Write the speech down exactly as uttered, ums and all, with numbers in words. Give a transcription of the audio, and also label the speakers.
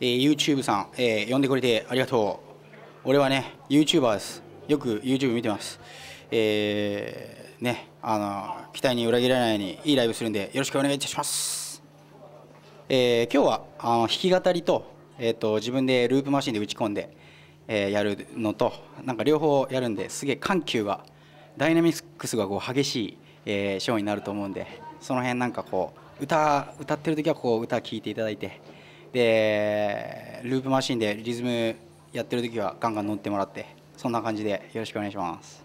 Speaker 1: えー、YouTube さん、えー、呼んでくれてありがとう。俺はね、YouTuber です。よく YouTube 見てます。えー、ね、あの、期待に裏切らないようにいいライブするんで、よろしくお願いいたします。えー、今日はあの弾き語りと、えーと、自分でループマシンで打ち込んで、えー、やるのと、なんか両方やるんで、すげえ緩急が、ダイナミクスがこう激しい、えー、ショーになると思うんで、その辺なんかこう、歌、歌ってる時はこう歌聴いていただいて、でループマシンでリズムやってる時はガンガン乗ってもらって、そんな感じでよろしくお願いします。